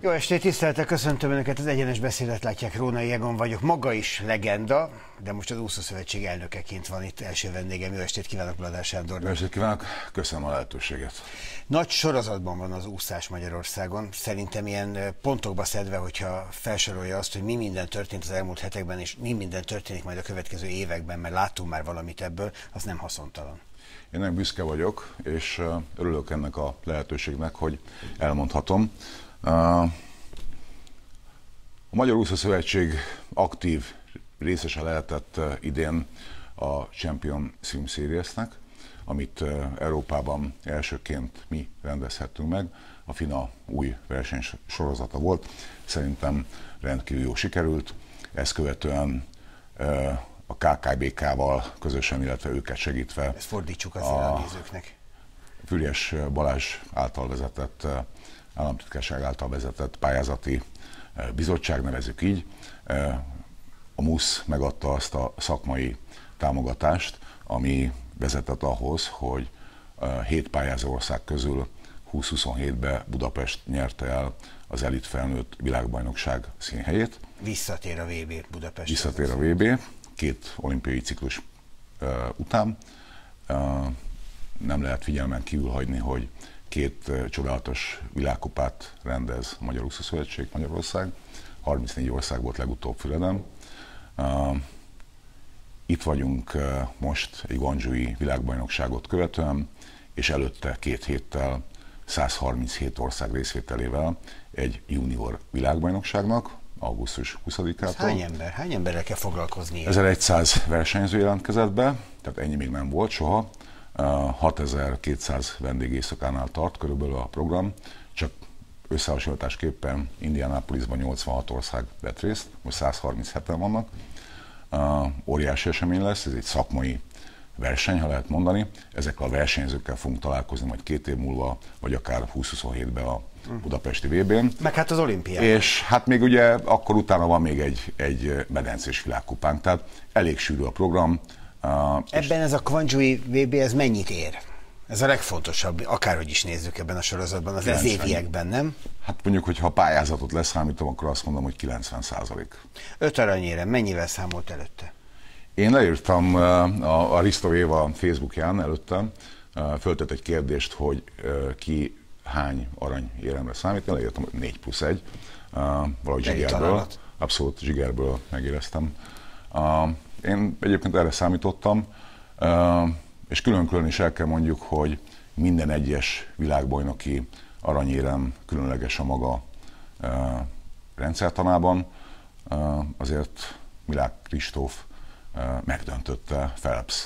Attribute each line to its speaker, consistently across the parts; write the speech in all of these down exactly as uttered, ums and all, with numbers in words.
Speaker 1: Jó estét, tisztelettel köszöntöm Önöket, az Egyenes Beszédet látják, Rónai Egon vagyok, maga is legenda, de most az Úszószövetség elnökeként van itt első vendégem. Jó estét kívánok, Bladár Sándor.
Speaker 2: Jó estét kívánok, köszönöm a lehetőséget.
Speaker 1: Nagy sorozatban van az úszás Magyarországon, szerintem ilyen pontokba szedve, hogyha felsorolja azt, hogy mi minden történt az elmúlt hetekben, és mi minden történik majd a következő években, mert láttunk már valamit ebből, az nem haszontalan.
Speaker 2: Én nagyon büszke vagyok, és örülök ennek a lehetőségnek, hogy elmondhatom. A Magyar Úszószövetség aktív részese lehetett idén a Champion Swim Series-nek, amit Európában elsőként mi rendezhettünk meg. A FINA új versenysorozata volt, szerintem rendkívül jó sikerült. Ezt követően a ká ká bé ká-val közösen, illetve őket segítve.
Speaker 1: Ezt fordítsuk azért a nézőknek.
Speaker 2: Füriyes Balázs által vezetett, államtitkárság által vezetett pályázati bizottság, nevezzük így. A MUSZ megadta azt a szakmai támogatást, ami vezetett ahhoz, hogy hét pályázó ország közül húsz-huszonhétben Budapest nyerte el az elit felnőtt világbajnokság színhelyét.
Speaker 1: Visszatér a vé bé Budapest.
Speaker 2: Visszatér a vé bé, két olimpiai ciklus uh, után. Uh, nem lehet figyelmen kívül hagyni, hogy két uh, csodálatos világkupát rendez a Magyar Úszószövetség Magyarország. harmincnégy ország volt legutóbb Füreden. Uh, itt vagyunk uh, most egy guangzhoui világbajnokságot követően, és előtte két héttel száz harminchét ország részvételével egy junior világbajnokságnak, augusztus huszadikától.
Speaker 1: Hány ember? Hány emberrel kell foglalkozni?
Speaker 2: ezerszáz versenyző jelentkezett be, tehát ennyi még nem volt soha. hatezer-kétszáz vendégészakánál tart körülbelül a program, csak összehasonlításképpen Indianapolisban nyolcvanhat ország vett részt, most száz harmincheten vannak. Óriási esemény lesz, ez egy szakmai verseny, ha lehet mondani. Ezekkel a versenyzőkkel fogunk találkozni majd két év múlva, vagy akár húsz-huszonhétben a budapesti vé bén.
Speaker 1: Meg hát az olimpián.
Speaker 2: És hát még ugye akkor utána van még egy, egy medencés világkupánk, tehát elég sűrű a program.
Speaker 1: Ebben ez a guangzhoui vé bé, ez mennyit ér? Ez a legfontosabb, akárhogy is nézzük ebben a sorozatban, az ez éviekben, nem?
Speaker 2: Hát mondjuk, hogy ha pályázatot leszámítom, akkor azt mondom, hogy kilencven százalék.
Speaker 1: Öt aranyérem, mennyivel számolt előtte?
Speaker 2: Én leírtam a, a Risto Éva Facebookján előtte, föltett egy kérdést, hogy ki hány aranyéremre számít. Én leírtam, hogy négy plusz egy. Valahogy zsigerből, abszolút zsigerből megéreztem. Én egyébként erre számítottam, és külön-külön is el kell mondjuk, hogy minden egyes világbajnoki aranyérem különleges a maga rendszertanában. Azért Milák Kristóf megdöntötte Phelps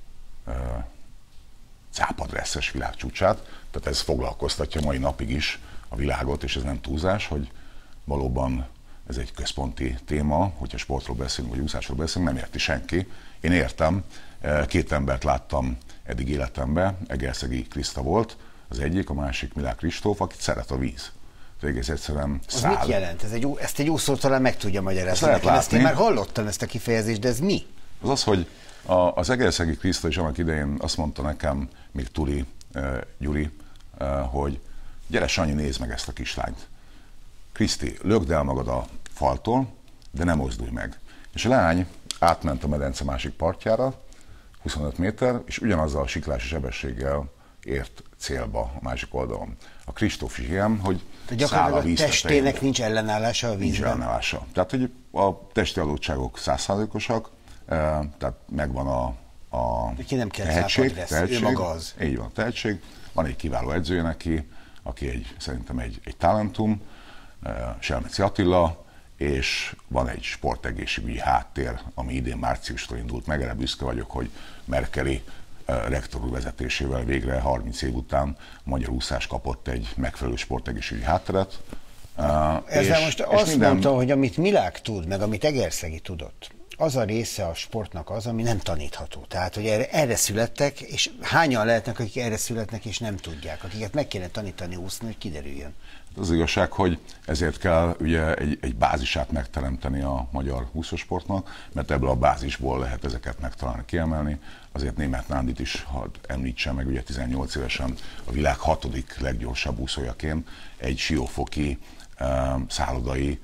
Speaker 2: cápadresszes világcsúcsát, tehát ez foglalkoztatja mai napig is a világot, és ez nem túlzás, hogy valóban ez egy központi téma, hogyha sportról beszélünk, vagy úszásról beszélünk, nem érti senki. Én értem, két embert láttam eddig életemben, Egerszegi Kriszta volt az egyik, a másik Milák Kristóf, akit szeret a víz. Egész egyszerűen száll.
Speaker 1: Az mit jelent? Ez egy, ezt egy úszó talán meg tudja magyarázni. Nekem ezt én már hallottam, ezt a kifejezést, de ez mi?
Speaker 2: Az az, hogy a, az Egerszegi Kriszta is annak idején azt mondta nekem, még Tuli, uh, Gyuri, uh, hogy gyere Sanyi, nézd meg ezt a kislányt. Kriszti, lökd el magad a faltól, de nem mozdulj meg. És a lány átment a medence másik partjára, huszonöt méter, és ugyanazzal a siklási sebességgel ért célba a másik oldalon. A Kristóf is ilyen, hogy száll a víz
Speaker 1: a testének tetején. Nincs ellenállása a vízben?
Speaker 2: Nincs ellenállása. Tehát, hogy a testi adottságok száz százalékosak, tehát megvan a, a
Speaker 1: ki nem kell
Speaker 2: tehetség, tehetség,
Speaker 1: ő maga az.
Speaker 2: Így van, tehetség. Van egy kiváló edzője neki, aki egy, szerintem egy, egy talentum, Selmeci Attila, és van egy sportegészségügyi háttér, ami idén márciustól indult meg, erre büszke vagyok, hogy Merkeli rektor úr vezetésével végre harminc év után a magyar úszás kapott egy megfelelő sportegészségügyi hátteret.
Speaker 1: Ezzel és, most és azt minden... mondta, hogy amit Milák tud, meg amit Egerszegi tudott, az a része a sportnak az, ami nem tanítható. Tehát, hogy erre, erre születtek, és hányan lehetnek, akik erre születnek, és nem tudják, akiket meg kéne tanítani úszni, hogy kiderüljön. Az igazság, hogy ezért kell ugye egy, egy bázisát megteremteni a magyar úszósportnak, mert ebből a bázisból lehet ezeket megtalálni, kiemelni. Azért Németh Nándit is hadd említsem meg, ugye tizennyolc évesen a világ hatodik leggyorsabb úszójaként egy siófoki
Speaker 2: szállodai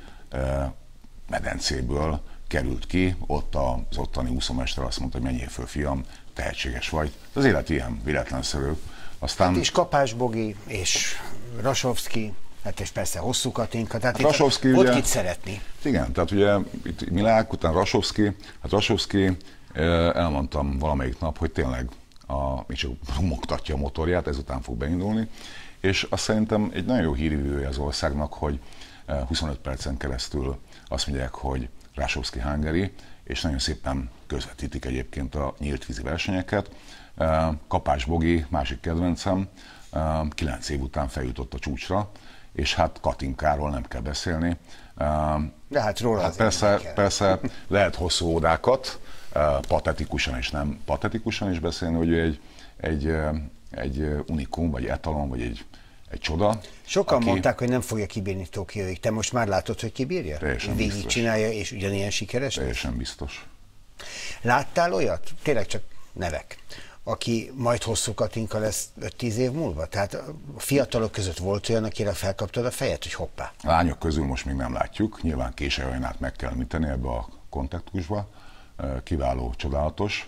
Speaker 2: medencéből került ki, ott az ottani úszómester azt mondta, hogy menjél föl, fiam, tehetséges vagy. Az élet ilyen véletlenszerű. Aztán...
Speaker 1: Hát és Kapás Bogi, és Rasovszky, hát és persze Hosszú Katinka, tehát hát
Speaker 2: Rasovszky,
Speaker 1: ott
Speaker 2: ugye,
Speaker 1: kit szeretni.
Speaker 2: Igen, tehát ugye itt Milák, után Rasovszky, hát Rasovszky, elmondtam valamelyik nap, hogy tényleg a, még csak rumogtatja a motorját, ezután fog beindulni, és azt szerintem egy nagyon jó hírvívője az országnak, hogy huszonöt percen keresztül azt mondják, hogy Rasovszky Hungary, és nagyon szépen közvetítik egyébként a nyílt vízi versenyeket. Kapás Bogi, másik kedvencem, kilenc év után feljutott a csúcsra, és hát Katinkáról nem kell beszélni.
Speaker 1: De hát róla
Speaker 2: hát persze, persze lehet hosszú ódákat, patetikusan és nem patetikusan is beszélni, hogy ő egy, egy, egy unikum, vagy etalon, vagy egy, egy csoda.
Speaker 1: Sokan aki... mondták, hogy nem fogja kibírni Tokióig. Te most már látod, hogy kibírja?
Speaker 2: Teljesen
Speaker 1: Végig
Speaker 2: biztos.
Speaker 1: Csinálja, és ugyanilyen sikeres?
Speaker 2: Teljesen biztos.
Speaker 1: Láttál olyat? Tényleg csak nevek. Aki majd Hosszú Katinka lesz öt-tíz év múlva? Tehát a fiatalok között volt olyan, akire felkaptad a fejet, hogy hoppá?
Speaker 2: A lányok közül most még nem látjuk. Nyilván Késely Ajnát meg kell említeni ebbe a kontextusba. Kiváló, csodálatos,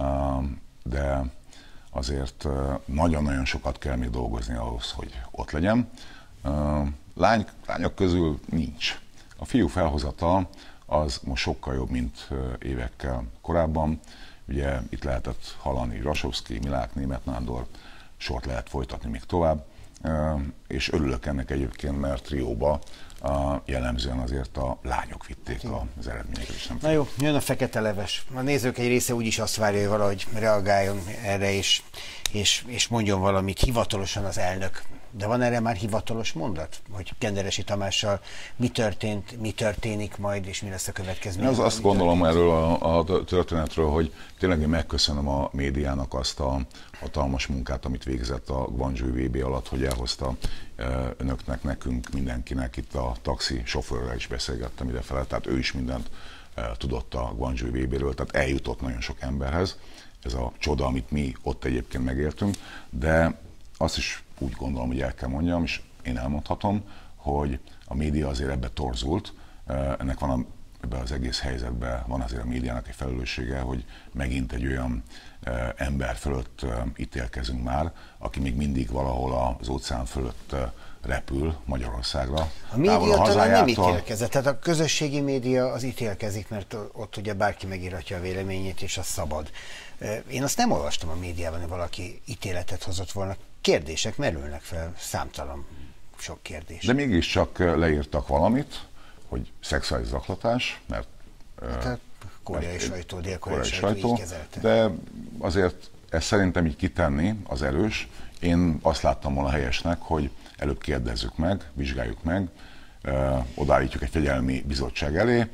Speaker 2: de azért nagyon-nagyon sokat kell még dolgozni ahhoz, hogy ott legyen. Lány, lányok közül nincs. A fiú felhozata az most sokkal jobb, mint évekkel korábban. Ugye itt lehetett hallani Rasovszky, Milák, Németh Nándor, sort lehet folytatni még tovább, és örülök ennek egyébként, mert trióba jellemzően azért a lányok vitték az eredményeket is. Nem
Speaker 1: Na jó, jön a fekete leves. A nézők egy része úgyis azt várja, hogy valahogy reagáljon erre, és, és, és mondjon valamit hivatalosan az elnök. De van erre már hivatalos mondat? Hogy Kenderesi Tamással mi történt, mi történik majd, és mi lesz a következmény?
Speaker 2: Az, azt gondolom történt? erről a, a történetről, hogy tényleg én megköszönöm a médiának azt a hatalmas munkát, amit végzett a Guangzhou vé bé alatt, hogy elhozta önöknek, nekünk, mindenkinek, itt a taxi sofőrrel is beszélgettem idefele, tehát ő is mindent tudott a Guangzhou vé béről, tehát eljutott nagyon sok emberhez. Ez a csoda, amit mi ott egyébként megértünk, de azt is úgy gondolom, hogy el kell mondjam, és én elmondhatom, hogy a média azért ebbe torzult, ennek van a, ebben az egész helyzetben van azért a médiának egy felelőssége, hogy megint egy olyan ember fölött ítélkezünk már, aki még mindig valahol az óceán fölött repül Magyarországra.
Speaker 1: A média a talán nem ítélkezett, tehát a közösségi média az ítélkezik, mert ott ugye bárki megírhatja a véleményét, és az szabad. Én azt nem olvastam a médiában, hogy valaki ítéletet hozott volna. Kérdések merülnek fel, számtalan sok kérdés.
Speaker 2: De mégiscsak leírtak valamit, hogy szexuális zaklatás, mert...
Speaker 1: Hát koreai sajtó, dél-koreai sajtó így kezelte.
Speaker 2: De azért ezt szerintem így kitenni az erős. Én azt láttam volna helyesnek, hogy előbb kérdezzük meg, vizsgáljuk meg, odaállítjuk egy fegyelmi bizottság elé,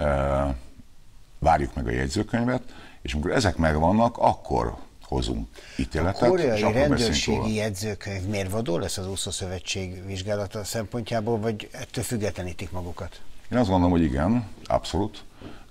Speaker 2: várjuk meg a jegyzőkönyvet, és amikor ezek megvannak, akkor hozunk ítéletet.
Speaker 1: A koreai rendőrségi jegyzőkönyv mérvadó lesz az úszószövetség vizsgálata szempontjából, vagy ettől függetlenítik magukat?
Speaker 2: Én azt gondolom, hogy igen, abszolút,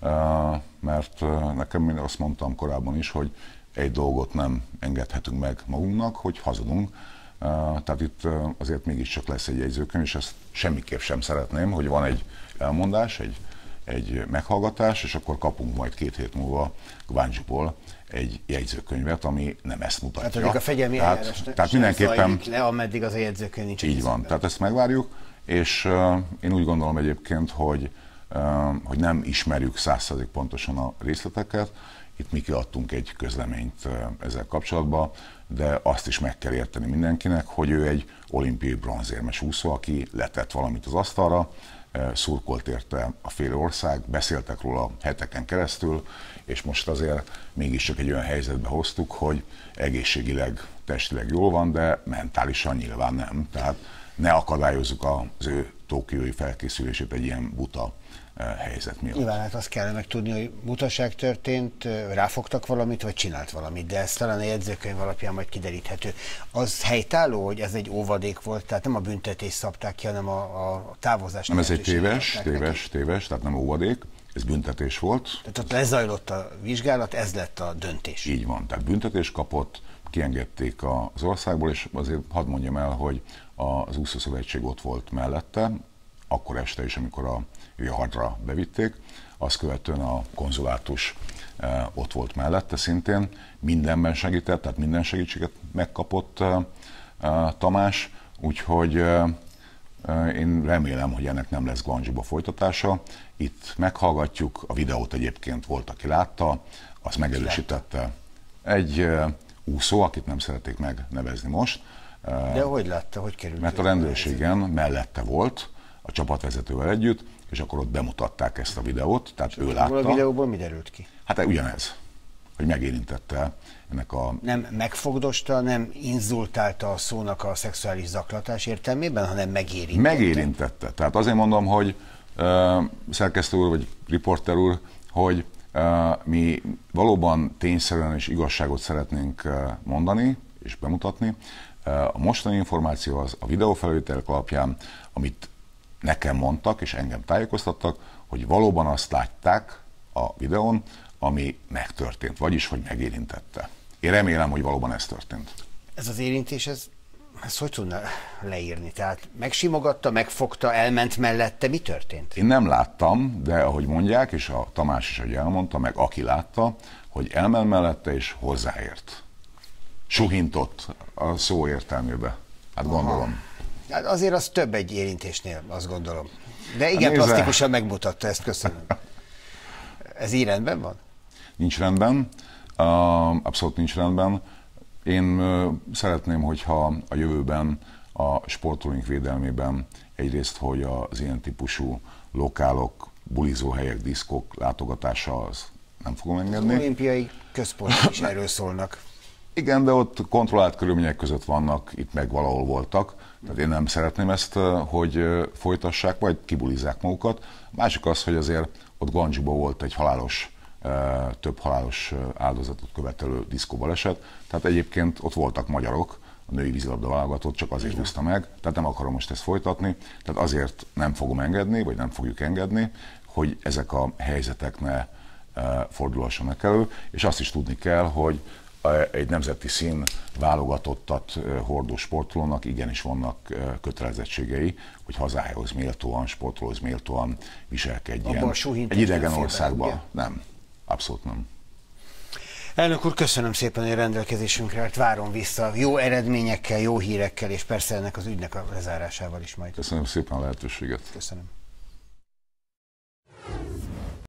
Speaker 2: mert nekem azt mondtam korábban is, hogy egy dolgot nem engedhetünk meg magunknak, hogy hazudunk. Tehát itt azért mégiscsak lesz egy jegyzőkönyv, és ezt semmiképp sem szeretném, hogy van egy elmondás, egy, egy meghallgatás, és akkor kapunk majd két hét múlva Guangzhouból egy jegyzőkönyvet, ami nem ezt mutatja.
Speaker 1: Hát a fegyelmi eljárás
Speaker 2: tehát mindenképpen
Speaker 1: le, ameddig az a jegyzőkönyv nincs.
Speaker 2: Így van, tehát ezt megvárjuk, és uh, én úgy gondolom egyébként, hogy, uh, hogy nem ismerjük száz százalékig pontosan a részleteket. Itt mi kiadtunk egy közleményt uh, ezzel kapcsolatban, de azt is meg kell érteni mindenkinek, hogy ő egy olimpiai bronzérmes úszó, aki letett valamit az asztalra, uh, szurkolt érte a fél ország, beszéltek róla heteken keresztül, és most azért mégiscsak egy olyan helyzetbe hoztuk, hogy egészségileg, testileg jól van, de mentálisan nyilván nem. Tehát ne akadályozzuk az ő tokiói felkészülését egy ilyen buta helyzet miatt.
Speaker 1: Nyilván hát azt kellene megtudni, hogy butaság történt, ráfogtak valamit, vagy csinált valamit, de ez talán a jegyzőkönyv alapján majd kideríthető. Az helytálló, hogy ez egy óvadék volt, tehát nem a büntetés szabták ki, hanem a, a távozás.
Speaker 2: Nem, ez egy téves, téves, téves, tehát nem óvadék, ez büntetés volt.
Speaker 1: Tehát ott lezajlott a vizsgálat, ez lett a döntés.
Speaker 2: Így van, tehát büntetés kapott, kiengedték az országból, és azért hadd mondjam el, hogy az úszószövetség ott volt mellette, akkor este is, amikor a Richardra bevitték. Azt követően a konzulátus ott volt mellette szintén, mindenben segített, tehát minden segítséget megkapott Tamás, úgyhogy én remélem, hogy ennek nem lesz Guangzhouba folytatása. Itt meghallgatjuk, a videót egyébként volt, aki látta, azt megerősítette egy úszó, akit nem szeretnék megnevezni most.
Speaker 1: De hogy látta, hogy került?
Speaker 2: Mert a rendőrségen mellette volt, a csapatvezetővel együtt, és akkor ott bemutatták ezt a videót, tehát ő látta.
Speaker 1: A videóból mi derült ki?
Speaker 2: Hát ugyanez, hogy megérintette ennek a...
Speaker 1: Nem megfogdosta, nem inzultálta a szónak a szexuális zaklatás értelmében, hanem megérintette.
Speaker 2: Megérintette. Tehát azért mondom, hogy uh, szerkesztő úr, vagy riporter úr, hogy uh, mi valóban tényszerűen és igazságot szeretnénk uh, mondani és bemutatni. Uh, a mostani információ az a videófelvételek alapján, amit nekem mondtak és engem tájékoztattak, hogy valóban azt látták a videón, ami megtörtént, vagyis, hogy megérintette. Én remélem, hogy valóban ez történt.
Speaker 1: Ez az érintés, ez, ez hogy tudna leírni? Tehát megsimogatta, megfogta, elment mellette, mi történt?
Speaker 2: Én nem láttam, de ahogy mondják, és a Tamás is, ahogy elmondta, meg aki látta, hogy elment mellette és hozzáért. Suhintott a szó értelmébe. Hát gondolom.
Speaker 1: Hát azért az több egy érintésnél, azt gondolom. De igen, hát plastikusan megmutatta ezt, köszönöm. Ez így rendben van?
Speaker 2: Nincs rendben, abszolút nincs rendben. Én szeretném, hogyha a jövőben a sportolóink védelmében egyrészt, hogy az ilyen típusú lokálok, bulizóhelyek, diszkok látogatása az nem fogom engedni.
Speaker 1: Az olimpiai központok is erről szólnak.
Speaker 2: Igen, de ott kontrollált körülmények között vannak, itt meg valahol voltak. Tehát én nem szeretném ezt, hogy folytassák, vagy kibulizzák magukat. Másik az, hogy azért ott Guangzhouban volt egy halálos, több halálos áldozatot követelő diszkóbaleset. Tehát egyébként ott voltak magyarok, a női vízilabda válogatott csak azért húzta meg, tehát nem akarom most ezt folytatni. Tehát azért nem fogom engedni, vagy nem fogjuk engedni, hogy ezek a helyzetek ne fordulhassanak elő, és azt is tudni kell, hogy egy nemzeti szín válogatottat hordó sportolónak igenis vannak kötelezettségei, hogy hazájához méltóan, sportolóhoz méltóan viselkedjen. Egy idegen országban. Nem, abszolút nem.
Speaker 1: Elnök úr, köszönöm szépen, hogy rendelkezésünkre állt, várom vissza jó eredményekkel, jó hírekkel, és persze ennek az ügynek a lezárásával is majd.
Speaker 2: Köszönöm szépen a lehetőséget.
Speaker 1: Köszönöm.